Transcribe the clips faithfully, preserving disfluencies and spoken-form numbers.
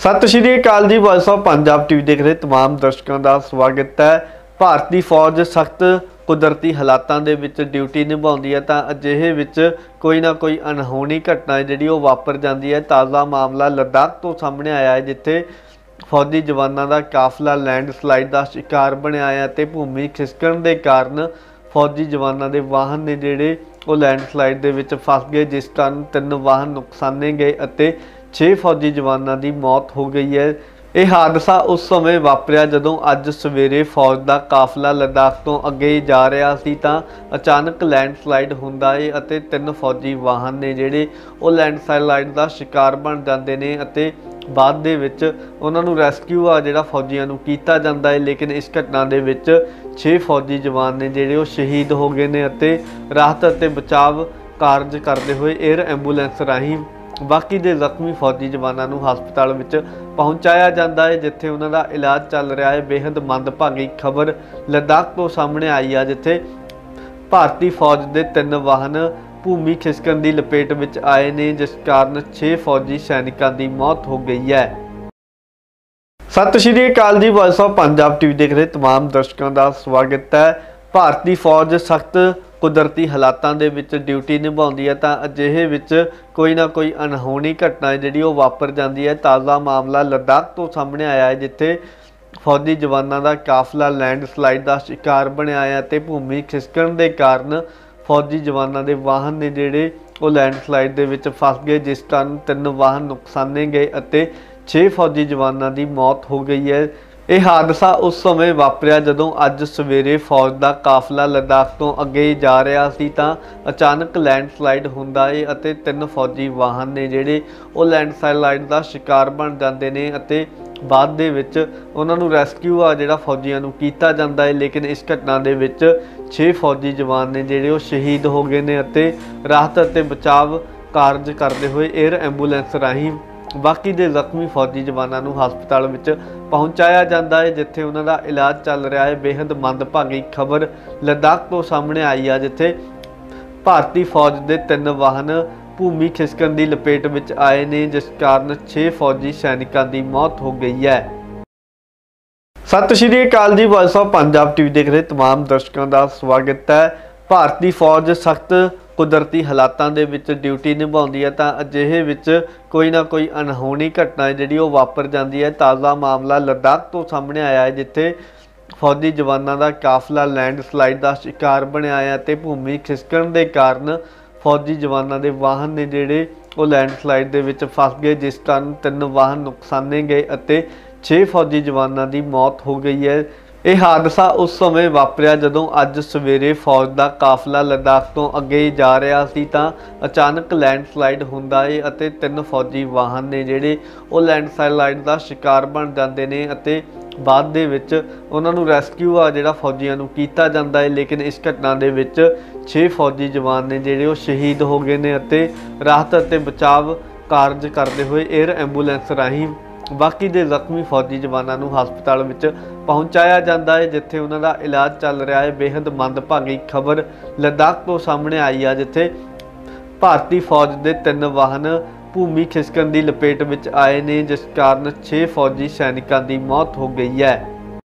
सत श्री अकाल जी। वॉइस ऑफ पंजाब टीवी देख रहे तमाम दर्शकों का स्वागत है। भारतीय फौज सख्त कुदरती हालातों के विच ड्यूटी निभाती है, तो अजिहे विच कोई ना कोई अनहोनी घटना जी वापर जाती है। ताज़ा मामला लद्दाख तो सामने आया है, जिथे फौजी जवानों का काफिला लैंडस्लाइड का शिकार बनया है तो भूमि खिसकण के कारण फौजी जवानों के वाहन ने जोड़े वो लैंडस्लाइड के विच फस गए, जिस कारण तीन वाहन नुकसाने गए और छे फौजी जवानों की मौत हो गई है। यह हादसा उस समय वापरिया जदों अज सवेरे फौज का काफिला लद्दाख तो अगे जा रहा सी, तां अचानक लैंडस्लाइड हुंदा है और तीन फौजी वाहन ने जिहड़े वो लैंडस्लाइड का शिकार बन जाते हैं और बाद दे विच उन्हां नूं रैस्क्यू आ जिहड़ा फौजियां नूं कीता जांदा है। लेकिन इस घटना दे विच छे फौजी जवान ने जिहड़े वो शहीद हो गए ने और राहत और बचाव कार्य करते हुए एयर एंबूलेंस राही बाकी दे जख्मी फौजी जवानों नूं हस्पताल विच पहुँचाया जाता है, जिथे उन्हां दा इलाज चल रहा है। बेहद मंदभागी खबर लद्दाख तो सामने आई है, जिथे भारतीय फौज के तीन वाहन भूमि खिसकण की लपेट विच आए ने, जिस कारण छे फौजी सैनिकों की मौत हो गई है। सत श्री अकाल जी। वॉइस ऑफ पंजाब टीवी देख रहे तमाम दर्शकों का स्वागत है। भारतीय फौज सख्त कुदरती हालातों के विच ड्यूटी निभाती है, तो अजिहे विच कोई ना कोई अनहोनी घटना जी वापर जाती है। ताज़ा मामला लद्दाख तो सामने आया है, जिथे फौजी जवानों का काफिला लैंडस्लाइड का शिकार बनया है तो भूमि खिसकण के कारण फौजी जवानों के वाहन ने जोड़े वो लैंडस्लाइड के विच फस गए, जिस कारण तीन वाहन नुकसाने गए और छे फौजी जवानों की मौत हो गई है। यह हादसा उस समय वापरिया जदों अज सवेरे फौज का काफिला लद्दाख तो अगे जा रहा सी, तां अचानक लैंडस्लाइड हुंदा है और तीन फौजी वाहन ने जिहड़े वो लैंडस्लाइड का शिकार बन जाते हैं और बाद दे विच उन्हां नूं रैस्क्यू आ जिहड़ा फौजियां नूं कीता जांदा है। लेकिन इस घटना दे विच छे फौजी जवान ने जिहड़े वो शहीद हो गए ने और राहत और बचाव कार्य करते हुए एयर एंबूलेंस राही बाकी दे जख्मी फौजी जवानों नूं हस्पताल विच पहुँचाया जाता है, जिथे उन्हां दा इलाज चल रहा है। बेहद मंदभागी खबर लद्दाख तो सामने आई है, जिथे भारतीय फौज के तीन वाहन भूमि खिसकण की लपेट विच आए ने, जिस कारण छे फौजी सैनिकों की मौत हो गई है। सत श्री अकाल जी। वॉइस ऑफ पंजाब टीवी देख रहे तमाम दर्शकों का स्वागत है। भारतीय फौज सख्त कुदरती हालातों के विच ड्यूटी निभाती है, तो अजिहे विच कोई ना कोई अनहोनी घटना जी वापर जाती है। ताज़ा मामला लद्दाख तो सामने आया है, जिथे फौजी जवानों का काफिला लैंडस्लाइड का शिकार बनया है तो भूमि खिसकण के कारण फौजी जवानों के वाहन ने जोड़े वो लैंडस्लाइड के विच फस गए, जिस कारण तीन वाहन नुकसाने गए और छे फौजी जवानों की मौत हो गई है। यह हादसा उस समय वापरिया जदों अज सवेरे फौज का काफिला लद्दाख तो अगे जा रहा सी, तां अचानक लैंडस्लाइड हुंदा है और तीन फौजी वाहन ने जिहड़े वो लैंडस्लाइड का शिकार बन जाते हैं और बाद दे विच उन्हां नूं रैस्क्यू आ जिहड़ा फौजियां नूं कीता जांदा है। लेकिन इस घटना दे विच छे फौजी जवान ने जिहड़े वो शहीद हो गए ने और राहत और बचाव कार्य करते हुए एयर एंबूलेंस राही बाकी दे जख्मी फौजी जवानों नूं हस्पताल विच पहुँचाया जाता है, जिथे उन्हां दा इलाज चल रहा है। बेहद मंदभागी खबर लद्दाख तो सामने आई है, जिथे भारतीय फौज के तीन वाहन भूमि खिसकण की लपेट विच आए ने, जिस कारण छे फौजी सैनिकों की मौत हो गई है।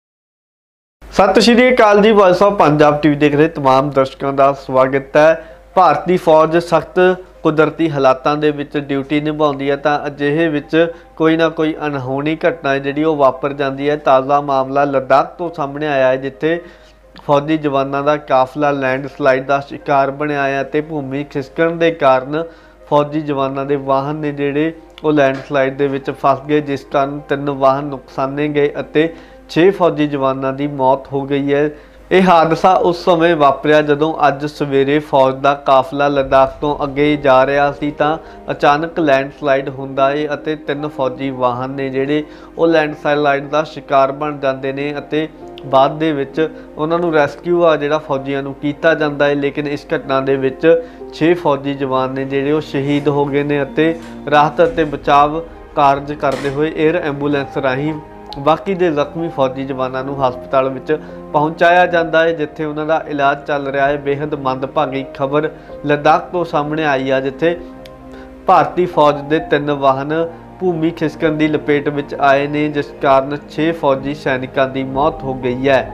सत श्री अकाल जी। वॉइस ऑफ पंजाब टीवी देख रहे तमाम दर्शकों का स्वागत है। भारतीय फौज सख्त कुदरती हालातों के विच ड्यूटी निभाती है, तो अजिहे विच कोई ना कोई अनहोनी घटना जी वापर जाती है। ताज़ा मामला लद्दाख तो सामने आया है, जिथे फौजी जवानों का काफिला लैंडस्लाइड का शिकार बनया है तो भूमि खिसकण के कारण फौजी जवानों के वाहन ने जिहड़े वो लैंडस्लाइड के विच फस गए, जिस कारण तीन वाहन नुकसाने गए और छे फौजी जवानों की मौत हो गई है। यह हादसा उस समय वापरिया जदों अज सवेरे फौज का काफिला लद्दाख तो अगे जा रहा सी, तां अचानक लैंडस्लाइड हुंदा है और तीन फौजी वाहन ने जिहड़े वो लैंडस्लाइड का शिकार बन जाते हैं और बाद दे विच उन्हां नूं रैस्क्यू आ जिहड़ा फौजियां नूं कीता जांदा है। लेकिन इस घटना दे विच छे फौजी जवान ने जिहड़े वो शहीद हो गए ने और राहत और बचाव कार्य करते हुए एयर एंबूलेंस राही बाकी दे जख्मी फौजी जवानों नूं हस्पताल विच पहुँचाया जाता है, जिथे उन्हां दा इलाज चल रहा है। बेहद मंदभागी खबर लद्दाख तो सामने आई है, जिथे भारतीय फौज के तीन वाहन ਭੂਮੀ ਖਿਸਕਣ ਦੀ ਲਪੇਟ ਵਿੱਚ ਆਏ ਨੇ, ਜਿਸ ਕਾਰਨ ਛੇ ਫੌਜੀ ਸੈਨਿਕਾਂ ਦੀ ਮੌਤ ਹੋ ਗਈ ਹੈ।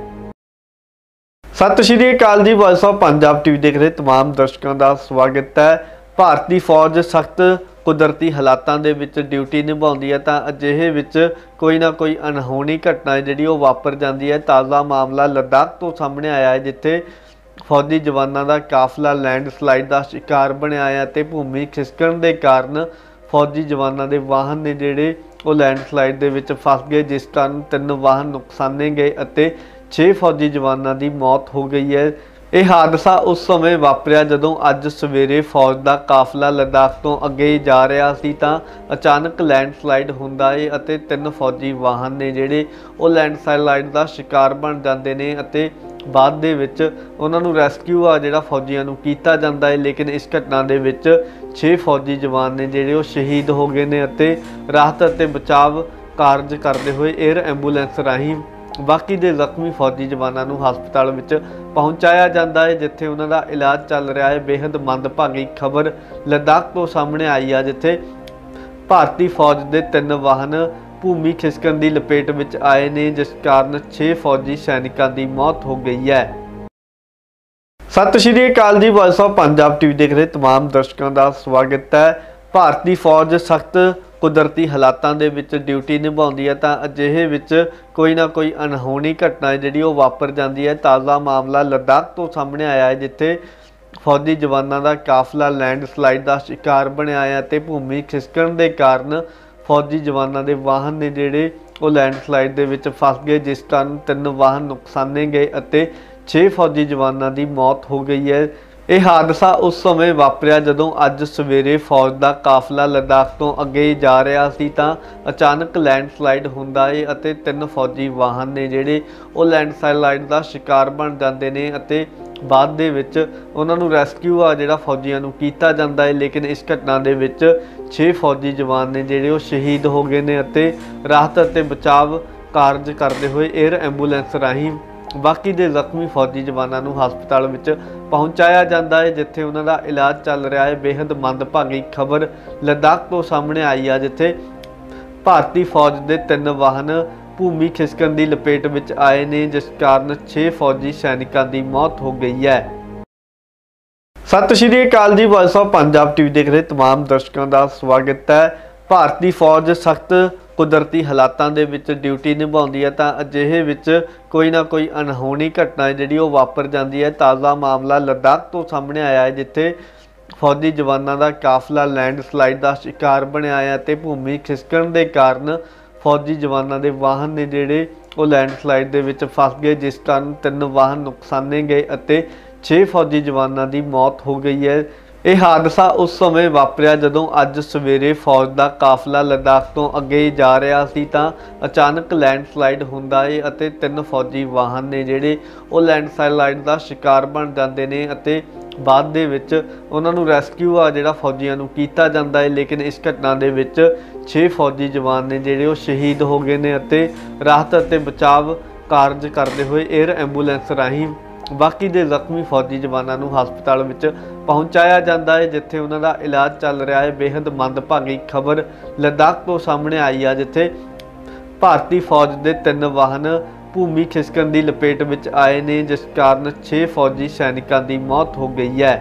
ਸਤਿ ਸ਼੍ਰੀ ਅਕਾਲ ਜੀ, ਵੌਇਸ ਆਫ ਪੰਜਾਬ ਟੀਵੀ ਦੇਖ ਰਹੇ तमाम ਦਰਸ਼ਕਾਂ ਦਾ ਸਵਾਗਤ ਹੈ। ਭਾਰਤੀ ਫੌਜ ਸਖਤ ਕੁਦਰਤੀ ਹਾਲਾਤਾਂ ਦੇ ਵਿੱਚ ਡਿਊਟੀ ਨਿਭਾਉਂਦੀ ਹੈ ਤਾਂ ਅਜਿਹੇ ਵਿੱਚ ਕੋਈ ਨਾ ਕੋਈ ਅਣਹੋਣੀ ਘਟਨਾ ਜਿਹੜੀ ਉਹ ਵਾਪਰ ਜਾਂਦੀ ਹੈ। ਤਾਜ਼ਾ ਮਾਮਲਾ ਲੱਦਾਖ ਤੋਂ ਸਾਹਮਣੇ ਆਇਆ ਹੈ, ਜਿੱਥੇ ਫੌਜੀ ਜਵਾਨਾਂ ਦਾ ਕਾਫਲਾ ਲੈਂਡਸਲਾਈਡ ਦਾ ਸ਼ਿਕਾਰ ਬਣਿਆ ਹੈ ਅਤੇ ਭੂਮੀ ਖਿਸਕਣ ਦੇ ਕਾਰਨ ਫੌਜੀ ਜਵਾਨਾਂ ਦੇ ਵਾਹਨ ਨੇ ਜਿਹੜੇ ਉਹ ਲੈਂਡਸਲਾਈਡ ਦੇ ਵਿੱਚ ਫਸ ਗਏ, ਜਿਸ ਕਾਰਨ ਤਿੰਨ ਵਾਹਨ ਨੁਕਸਾਨੇ ਗਏ ਅਤੇ ਛੇ ਫੌਜੀ ਜਵਾਨਾਂ ਦੀ ਮੌਤ ਹੋ ਗਈ ਹੈ। ਇਹ ਹਾਦਸਾ ਉਸ ਸਮੇਂ ਵਾਪਰਿਆ ਜਦੋਂ ਅੱਜ ਸਵੇਰੇ ਫੌਜ ਦਾ ਕਾਫਲਾ ਲੱਦਾਖ ਤੋਂ ਅੱਗੇ ਜਾ ਰਿਹਾ ਸੀ ਤਾਂ ਅਚਾਨਕ ਲੈਂਡਸਲਾਈਡ ਹੁੰਦਾ ਹੈ ਅਤੇ ਤਿੰਨ ਫੌਜੀ ਵਾਹਨ ਨੇ ਜਿਹੜੇ ਉਹ ਲੈਂਡਸਲਾਈਡ ਦਾ ਸ਼ਿਕਾਰ ਬਣ ਜਾਂਦੇ ਨੇ ਅਤੇ ਬਾਅਦ ਦੇ ਵਿੱਚ ਉਹਨਾਂ ਨੂੰ ਰੈਸਕਿਊ ਆ ਜਿਹੜਾ ਫੌਜੀਆਂ ਨੂੰ ਕੀਤਾ ਜਾਂਦਾ ਹੈ। ਲੇਕਿਨ ਇਸ ਘਟਨਾ ਦੇ ਵਿੱਚ ਛੇ ਫੌਜੀ ਜਵਾਨ ਨੇ ਜਿਹੜੇ ਉਹ ਸ਼ਹੀਦ ਹੋ ਗਏ ਨੇ ਅਤੇ ਰਾਹਤ ਅਤੇ ਬਚਾਅ ਕਾਰਜ ਕਰਦੇ ਹੋਏ 에ਅਰ ਐਂਬੂਲੈਂਸ ਰਾਹੀਂ ਬਾਕੀ ਦੇ ਜ਼ਖਮੀ ਫੌਜੀ ਜਵਾਨਾਂ ਨੂੰ ਹਸਪਤਾਲ ਵਿੱਚ ਪਹੁੰਚਾਇਆ ਜਾਂਦਾ ਹੈ, ਜਿੱਥੇ ਉਹਨਾਂ ਦਾ ਇਲਾਜ ਚੱਲ ਰਿਹਾ ਹੈ। ਬੇहद ਮੰਦਭਾਗੀ ਖਬਰ ਲੱਦਾਖ ਤੋਂ ਸਾਹਮਣੇ ਆਈ ਆ, ਜਿੱਥੇ ਭਾਰਤੀ ਫੌਜ ਦੇ ਤਿੰਨ ਵਾਹਨ ਭੂਮੀ ਖਿਸਕਣ ਦੀ ਲਪੇਟ ਵਿੱਚ ਆਏ ਨੇ, ਜਿਸ ਕਾਰਨ ਛੇ ਫੌਜੀ ਸੈਨਿਕਾਂ ਦੀ ਮੌਤ ਹੋ ਗਈ ਹੈ। ਸਤਿ ਸ਼੍ਰੀ ਅਕਾਲ ਜੀ, ਵੌਇਸ ਆਫ ਪੰਜਾਬ ਟੀਵੀ ਦੇਖ ਰਹੇ तमाम ਦਰਸ਼ਕਾਂ ਦਾ ਸਵਾਗਤ ਹੈ। ਭਾਰਤੀ ਫੌਜ ਸਖਤ ਕੁਦਰਤੀ ਹਾਲਾਤਾਂ ਦੇ ਵਿੱਚ ਡਿਊਟੀ ਨਿਭਾਉਂਦੀ ਹੈ ਤਾਂ ਅਜਿਹੇ ਵਿੱਚ ਕੋਈ ਨਾ ਕੋਈ ਅਣਹੋਣੀ ਘਟਨਾ ਜਿਹੜੀ ਉਹ ਵਾਪਰ ਜਾਂਦੀ ਹੈ। ਤਾਜ਼ਾ ਮਾਮਲਾ ਲੱਦਾਖ ਤੋਂ ਸਾਹਮਣੇ ਆਇਆ ਹੈ, ਜਿੱਥੇ ਫੌਜੀ ਜਵਾਨਾਂ ਦਾ ਕਾਫਲਾ ਲੈਂਡਸਲਾਈਡ ਦਾ ਸ਼ਿਕਾਰ ਬਣਿਆ ਹੈ ਅਤੇ ਭੂਮੀ ਖਿਸਕਣ ਦੇ ਕਾਰਨ ਫੌਜੀ ਜਵਾਨਾਂ ਦੇ ਵਾਹਨ ਨੇ ਜਿਹੜੇ ਉਹ ਲੈਂਡਸਲਾਈਡ ਦੇ ਵਿੱਚ ਫਸ ਗਏ, ਜਿਸ ਕਾਰਨ ਤਿੰਨ ਵਾਹਨ ਨੁਕਸਾਨੇ ਗਏ ਅਤੇ ਛੇ ਫੌਜੀ ਜਵਾਨਾਂ ਦੀ ਮੌਤ ਹੋ ਗਈ ਹੈ। ਇਹ ਹਾਦਸਾ ਉਸ ਸਮੇਂ ਵਾਪਰਿਆ ਜਦੋਂ ਅੱਜ ਸਵੇਰੇ ਫੌਜ ਦਾ ਕਾਫਲਾ ਲੱਦਾਖ ਤੋਂ ਅੱਗੇ ਜਾ ਰਿਹਾ ਸੀ ਤਾਂ ਅਚਾਨਕ ਲੈਂਡਸਲਾਈਡ ਹੁੰਦਾ ਹੈ ਅਤੇ ਤਿੰਨ ਫੌਜੀ ਵਾਹਨ ਨੇ ਜਿਹੜੇ ਉਹ ਲੈਂਡਸਲਾਈਡ ਦਾ ਸ਼ਿਕਾਰ ਬਣ ਜਾਂਦੇ ਨੇ ਅਤੇ ਬਾਅਦ ਦੇ ਵਿੱਚ ਉਹਨਾਂ ਨੂੰ ਰੈਸਕਿਊ ਆ ਜਿਹੜਾ ਫੌਜੀਆਂ ਨੂੰ ਕੀਤਾ ਜਾਂਦਾ ਹੈ। ਲੇਕਿਨ ਇਸ ਘਟਨਾ ਦੇ ਵਿੱਚ ਛੇ ਫੌਜੀ ਜਵਾਨ ਨੇ ਜਿਹੜੇ ਉਹ ਸ਼ਹੀਦ ਹੋ ਗਏ ਨੇ ਅਤੇ ਰਾਹਤ ਅਤੇ ਬਚਾਅ ਕਾਰਜ ਕਰਦੇ ਹੋਏ 에ਅਰ ਐਂਬੂਲੈਂਸ ਰਾਹੀਂ ਬਾਕੀ ਦੇ ਜ਼ਖਮੀ ਫੌਜੀ ਜਵਾਨਾਂ ਨੂੰ ਹਸਪਤਾਲ ਵਿੱਚ ਪਹੁੰਚਾਇਆ ਜਾਂਦਾ ਹੈ, ਜਿੱਥੇ ਉਹਨਾਂ ਦਾ ਇਲਾਜ ਚੱਲ ਰਿਹਾ ਹੈ। ਬੇहद ਮੰਦਭਾਗੀ ਖਬਰ ਲੱਦਾਖ ਤੋਂ ਸਾਹਮਣੇ ਆਈ ਆ, ਜਿੱਥੇ ਭਾਰਤੀ ਫੌਜ ਦੇ ਤਿੰਨ ਵਾਹਨ ਭੂਮੀ ਖਿਸਕਣ ਦੀ ਲਪੇਟ ਵਿੱਚ ਆਏ ਨੇ, ਜਿਸ ਕਾਰਨ ਛੇ ਫੌਜੀ ਸੈਨਿਕਾਂ ਦੀ ਮੌਤ ਹੋ ਗਈ ਹੈ। ਸਤਿ ਸ਼੍ਰੀ ਅਕਾਲ ਜੀ, ਵੌਇਸ ਆਫ ਪੰਜਾਬ ਟੀਵੀ ਦੇਖ ਰਹੇ तमाम ਦਰਸ਼ਕਾਂ ਦਾ ਸਵਾਗਤ ਹੈ। ਭਾਰਤੀ ਫੌਜ ਸਖਤ ਕੁਦਰਤੀ ਹਾਲਾਤਾਂ ਦੇ ਵਿੱਚ ਡਿਊਟੀ ਨਿਭਾਉਂਦੀ ਹੈ ਤਾਂ ਅਜਿਹੇ ਵਿੱਚ ਕੋਈ ਨਾ ਕੋਈ ਅਣਹੋਣੀ ਘਟਨਾ ਜਿਹੜੀ ਉਹ ਵਾਪਰ ਜਾਂਦੀ ਹੈ। ਤਾਜ਼ਾ ਮਾਮਲਾ ਲੱਦਾਖ ਤੋਂ ਸਾਹਮਣੇ ਆਇਆ ਹੈ, ਜਿੱਥੇ ਫੌਜੀ ਜਵਾਨਾਂ ਦਾ ਕਾਫਲਾ ਲੈਂਡਸਲਾਈਡ ਦਾ ਸ਼ਿਕਾਰ ਬਣਿਆ ਹੈ ਅਤੇ ਭੂਮੀ ਖਿਸਕਣ ਦੇ ਕਾਰਨ ਫੌਜੀ ਜਵਾਨਾਂ ਦੇ ਵਾਹਨ ਨੇ ਜਿਹੜੇ ਉਹ ਲੈਂਡਸਲਾਈਡ ਦੇ ਵਿੱਚ ਫਸ ਗਏ, ਜਿਸ ਕਾਰਨ ਤਿੰਨ ਵਾਹਨ ਨੁਕਸਾਨੇ ਗਏ ਅਤੇ ਛੇ ਫੌਜੀ ਜਵਾਨਾਂ ਦੀ ਮੌਤ ਹੋ ਗਈ ਹੈ। ਇਹ ਹਾਦਸਾ ਉਸ ਸਮੇਂ ਵਾਪਰਿਆ ਜਦੋਂ ਅੱਜ ਸਵੇਰੇ ਫੌਜ ਦਾ ਕਾਫਲਾ ਲੱਦਾਖ ਤੋਂ ਅੱਗੇ ਜਾ ਰਿਹਾ ਸੀ ਤਾਂ ਅਚਾਨਕ ਲੈਂਡਸਲਾਈਡ ਹੁੰਦਾ ਹੈ ਅਤੇ ਤਿੰਨ ਫੌਜੀ ਵਾਹਨ ਨੇ ਜਿਹੜੇ ਉਹ ਲੈਂਡਸਲਾਈਡ ਦਾ ਸ਼ਿਕਾਰ ਬਣ ਜਾਂਦੇ ਨੇ ਅਤੇ ਬਾਅਦ ਦੇ ਵਿੱਚ ਉਹਨਾਂ ਨੂੰ ਰੈਸਕਿਊ ਆ ਜਿਹੜਾ ਫੌਜੀਆਂ ਨੂੰ ਕੀਤਾ ਜਾਂਦਾ ਹੈ। ਲੇਕਿਨ ਇਸ ਘਟਨਾ ਦੇ ਵਿੱਚ ਛੇ ਫੌਜੀ ਜਵਾਨ ਨੇ ਜਿਹੜੇ ਉਹ ਸ਼ਹੀਦ ਹੋ ਗਏ ਨੇ ਅਤੇ ਰਾਹਤ ਅਤੇ ਬਚਾਅ ਕਾਰਜ ਕਰਦੇ ਹੋਏ 에ਅਰ ਐਂਬੂਲੈਂਸ ਰਾਹੀਂ ਬਾਕੀ ਦੇ ਜ਼ਖਮੀ ਫੌਜੀ ਜਵਾਨਾਂ ਨੂੰ ਹਸਪਤਾਲ ਵਿੱਚ ਪਹੁੰਚਾਇਆ ਜਾਂਦਾ ਹੈ, ਜਿੱਥੇ ਉਹਨਾਂ ਦਾ ਇਲਾਜ ਚੱਲ ਰਿਹਾ ਹੈ। ਬੇहद ਮੰਦਭਾਗੀ ਖਬਰ ਲੱਦਾਖ ਤੋਂ ਸਾਹਮਣੇ ਆਈ ਆ, ਜਿੱਥੇ ਭਾਰਤੀ ਫੌਜ ਦੇ ਤਿੰਨ ਵਾਹਨ ਭੂਮੀ ਖਿਸਕਣ ਦੀ ਲਪੇਟ ਵਿੱਚ ਆਏ ਨੇ, ਜਿਸ ਕਾਰਨ ਛੇ ਫੌਜੀ ਸੈਨਿਕਾਂ ਦੀ ਮੌਤ ਹੋ ਗਈ ਹੈ।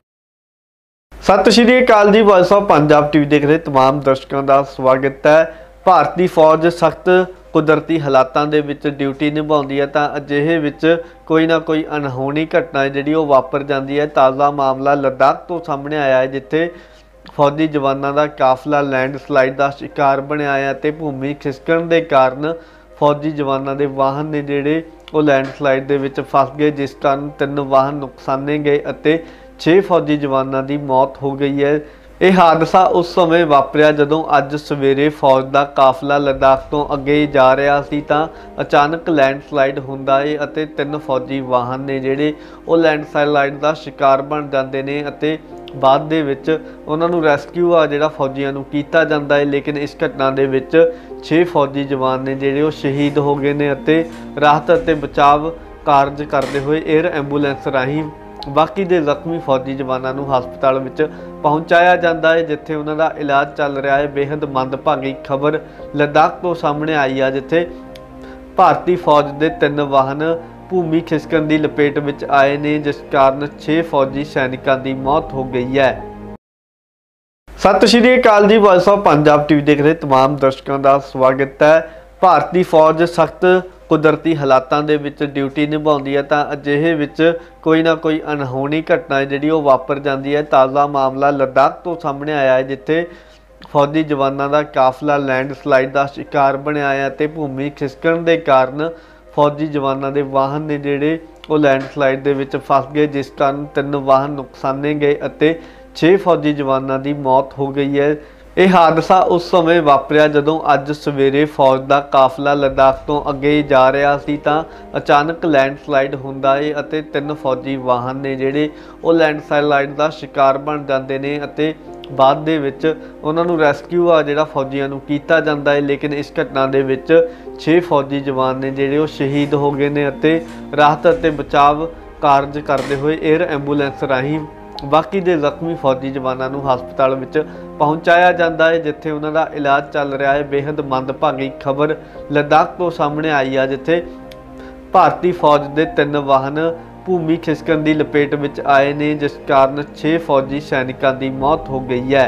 ਸਤਿ ਸ਼੍ਰੀ ਅਕਾਲ ਜੀ, ਵੌਇਸ ਆਫ ਪੰਜਾਬ ਟੀਵੀ ਦੇਖ ਰਹੇ तमाम ਦਰਸ਼ਕਾਂ ਦਾ ਸਵਾਗਤ ਹੈ। ਭਾਰਤੀ ਫੌਜ ਸਖਤ ਕੁਦਰਤੀ ਹਾਲਾਤਾਂ ਦੇ ਵਿੱਚ ਡਿਊਟੀ ਨਿਭਾਉਂਦੀ ਹੈ ਤਾਂ ਅਜਿਹੇ ਵਿੱਚ ਕੋਈ ਨਾ ਕੋਈ ਅਣਹੋਣੀ ਘਟਨਾ ਜਿਹੜੀ ਉਹ ਵਾਪਰ ਜਾਂਦੀ ਹੈ। ਤਾਜ਼ਾ ਮਾਮਲਾ ਲੱਦਾਖ ਤੋਂ ਸਾਹਮਣੇ ਆਇਆ ਹੈ, ਜਿੱਥੇ ਫੌਜੀ ਜਵਾਨਾਂ ਦਾ ਕਾਫਲਾ ਲੈਂਡਸਲਾਈਡ ਦਾ ਸ਼ਿਕਾਰ ਬਣਿਆ ਹੈ ਅਤੇ ਭੂਮੀ ਖਿਸਕਣ ਦੇ ਕਾਰਨ ਫੌਜੀ ਜਵਾਨਾਂ ਦੇ ਵਾਹਨ ਨੇ ਜਿਹੜੇ ਉਹ ਲੈਂਡਸਲਾਈਡ ਦੇ ਵਿੱਚ ਫਸ ਗਏ, ਜਿਸ ਕਾਰਨ ਤਿੰਨ ਵਾਹਨ ਨੁਕਸਾਨੇ ਗਏ ਅਤੇ ਛੇ ਫੌਜੀ ਜਵਾਨਾਂ ਦੀ ਮੌਤ ਹੋ ਗਈ ਹੈ। ਇਹ ਹਾਦਸਾ ਉਸ ਸਮੇਂ ਵਾਪਰਿਆ ਜਦੋਂ ਅੱਜ ਸਵੇਰੇ ਫੌਜ ਦਾ ਕਾਫਲਾ ਲੱਦਾਖ ਤੋਂ ਅੱਗੇ ਜਾ ਰਿਹਾ ਸੀ ਤਾਂ ਅਚਾਨਕ ਲੈਂਡਸਲਾਈਡ ਹੁੰਦਾ ਹੈ ਅਤੇ ਤਿੰਨ ਫੌਜੀ ਵਾਹਨ ਨੇ ਜਿਹੜੇ ਉਹ ਲੈਂਡਸਲਾਈਡ ਦਾ ਸ਼ਿਕਾਰ ਬਣ ਜਾਂਦੇ ਨੇ ਅਤੇ ਬਾਅਦ ਦੇ ਵਿੱਚ ਉਹਨਾਂ ਨੂੰ ਰੈਸਕਿਊ ਆ ਜਿਹੜਾ ਫੌਜੀਆਂ ਨੂੰ ਕੀਤਾ ਜਾਂਦਾ ਹੈ। ਲੇਕਿਨ ਇਸ ਘਟਨਾ ਦੇ ਵਿੱਚ ਛੇ ਫੌਜੀ ਜਵਾਨ ਨੇ ਜਿਹੜੇ ਉਹ ਸ਼ਹੀਦ ਹੋ ਗਏ ਨੇ ਅਤੇ ਰਾਹਤ ਅਤੇ ਬਚਾਅ ਕਾਰਜ ਕਰਦੇ ਹੋਏ 에ਅਰ ਐਂਬੂਲੈਂਸ ਰਾਹੀਂ बाकी दे जख्मी फौजी जवानों नूं हस्पताल विच पहुंचाया जाता है, जिथे उन्हां दा इलाज चल रहा है। बेहद मंदभागी खबर लद्दाख तो सामने आई है, जिथे भारतीय फौज के तीन वाहन भूमि खिसकण की लपेट विच आए ने, जिस कारण छे फौजी सैनिकों की मौत हो गई है। सत श्री अकाल जी, वॉइस ऑफ पंजाब टीवी देख रहे तमाम दर्शकों का स्वागत है। भारतीय फौज सख्त कुदरती हालातों के विच ड्यूटी निभाउंदी है, तो अजिहे विच कोई ना कोई अनहोनी घटना है जिहड़ी ओह वापर जाती है। ताज़ा मामला लद्दाख तो सामने आया है, जिथे फौजी जवानों का काफिला लैंडस्लाइड का शिकार बनया है ते भूमि खिसकण के कारण फौजी जवानों के वाहन ने जिहड़े ओह लैंडस्लाइड दे विच फस गए, जिस कारण तीन वाहन नुकसाने गए अते छे फौजी जवानों की मौत हो गई है। यह हादसा उस समय वापरिया जदों अज सवेरे फौज का काफिला लद्दाख तो अगे जा रहा सी, तां अचानक लैंडस्लाइड हुंदा है अते तीन फौजी वाहन ने जिहड़े ओह लैंडस्लाइड का शिकार बन जाते हैं अते बाद दे विच उन्हां नूं रैस्क्यू आ जिहड़ा फौजियां नूं कीता जांदा है। लेकिन इस घटना दे विच छे फौजी जवान ने जिहड़े ओह शहीद हो गए ने अते राहत अते बचाव कार्य करते हुए एयर एंबूलेंस राहीं बाकी दे जख्मी फौजी जवानों नूं हस्पताल विच पहुंचाया जाता है, जिथे उन्हां दा इलाज चल रहा है। बेहद मंदभागी खबर लद्दाख तो सामने आई है, जिथे भारतीय फौज के तीन वाहन भूमि खिसकण की लपेट विच आए ने, जिस कारण छे फौजी सैनिकों की मौत हो गई है।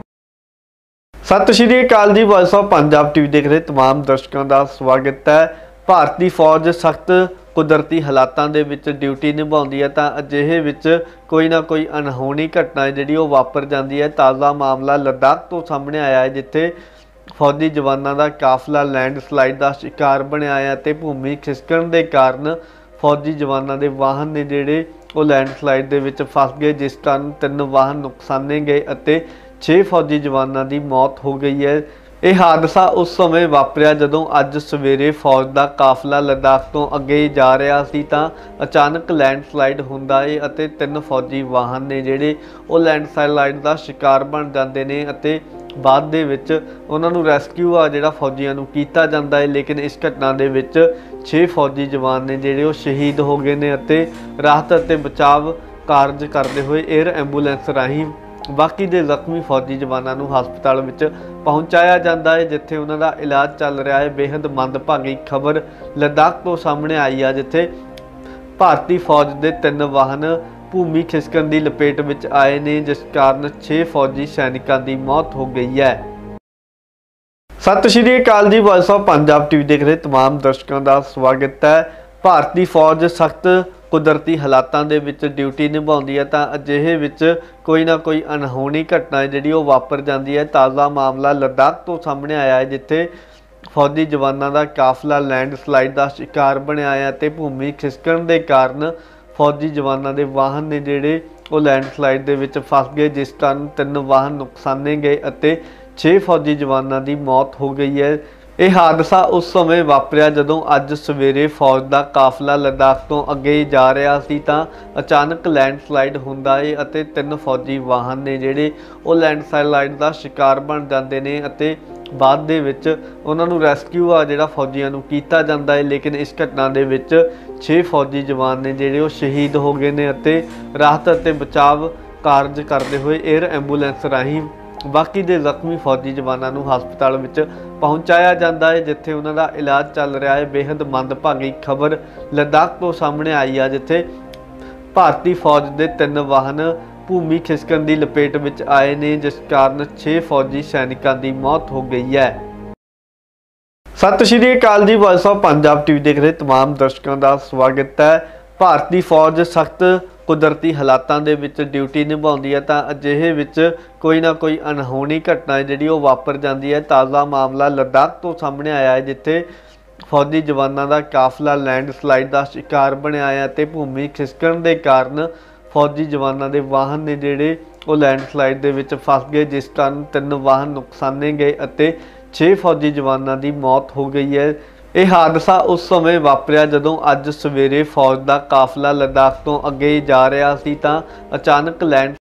सत श्री अकाल जी, वॉइस ऑफ पंजाब टीवी देख रहे तमाम दर्शकों का स्वागत है। भारतीय फौज सख्त कुदरती हालातों के विच ड्यूटी निभाउंदी है, तो अजिहे विच कोई ना कोई अनहोनी घटना है जिहड़ी ओह वापर जाती है। ताज़ा मामला लद्दाख तो सामने आया है, जिथे फौजी जवानों का काफिला लैंडस्लाइड का शिकार बनया है ते भूमि खिसकण के कारण फौजी जवानों के वाहन ने जिहड़े ओह लैंडस्लाइड दे विच फस गए, जिस कारण तीन वाहन नुकसाने गए अते छे फौजी जवानों की मौत हो गई है। यह हादसा उस समय वापरिया जदों अज सवेरे फौज का काफिला लद्दाख तो अगे जा रहा सी, तां अचानक लैंडस्लाइड हुंदा है अते तीन फौजी वाहन ने जिहड़े ओह लैंडस्लाइड का शिकार बन जाते हैं अते बाद दे विच उन्हां नूं रैस्क्यू आ जिहड़ा फौजियां नूं कीता जांदा है। लेकिन इस घटना दे विच छे फौजी जवान ने जिहड़े ओह शहीद हो गए ने अते राहत अते बचाव कार्य करते हुए एयर एंबूलेंस राहीं बाकी दे जख्मी फौजी जवानों नूं हस्पताल विच पहुंचाया जाता है, जिथे उन्हां दा इलाज चल रहा है। बेहद मंदभागी खबर लद्दाख तो सामने आई है, जिथे भारतीय फौज के तीन वाहन भूमि खिसकण की लपेट विच आए ने, जिस कारण छे फौजी सैनिकों की मौत हो गई है। सत श्री अकाल जी, वॉइस ऑफ पंजाब टीवी देख रहे तमाम दर्शकों का स्वागत है। भारतीय फौज सख्त कुदरती हालातों के विच ड्यूटी निभाउंदी है, तो अजिहे विच कोई ना कोई अनहोनी घटना है जिहड़ी ओह वापर जाती है। ताज़ा मामला लद्दाख तो सामने आया है, जिथे फौजी जवानों का काफिला लैंडस्लाइड का शिकार बनया है ते भूमि खिसकण के कारण फौजी जवानों के वाहन ने जिहड़े ओह लैंडस्लाइड दे विच फस गए, जिस कारण तीन वाहन नुकसाने गए अते छे फौजी जवानों की मौत हो गई है। यह हादसा उस समय वापरिया जदों अज सवेरे फौज का काफिला लद्दाख तो अगे जा रहा सी, तां अचानक लैंडस्लाइड हुंदा है अते तीन फौजी वाहन ने जिहड़े ओह लैंडस्लाइड का शिकार बन जाते हैं अते बाद दे विच उन्हां नूं रैस्क्यू आ जिहड़ा फौजियां नूं कीता जांदा है। लेकिन इस घटना दे विच छे फौजी जवान ने जिहड़े ओह शहीद हो गए ने अते राहत अते बचाव कार्य करते हुए एयर एंबूलेंस राहीं बाकी दे जख्मी फौजी जवानों नूं हस्पताल विच पहुंचाया जाता है, जिथे उन्हां दा इलाज चल रहा है। बेहद मंदभागी खबर लद्दाख तो सामने आई है, जिथे भारतीय फौज के तीन वाहन भूमि खिसकण की लपेट विच आए ने, जिस कारण छे फौजी सैनिकों की मौत हो गई है। सत श्री अकाल जी, वॉइस ऑफ पंजाब टीवी देख रहे तमाम दर्शकों का स्वागत है। भारतीय फौज सख्त कुदरती हालातों के विच ड्यूटी निभाउंदी है, तो अजिहे विच कोई ना कोई अनहोनी घटना है जिहड़ी ओह वापर जाती है। ताज़ा मामला लद्दाख तो सामने आया है, जिथे फौजी जवानों का काफिला लैंडस्लाइड का शिकार बनया है ते भूमि खिसकण के कारण फौजी जवानों के वाहन ने जिहड़े ओह लैंडस्लाइड दे विच फस गए, जिस कारण तीन वाहन नुकसाने गए अते छे फौजी जवानों की मौत हो गई है। यह हादसा उस समय वापरिया जदों अज सवेरे फौज का काफिला लद्दाख तो अगे जा रहा सी, तां अचानक लैंड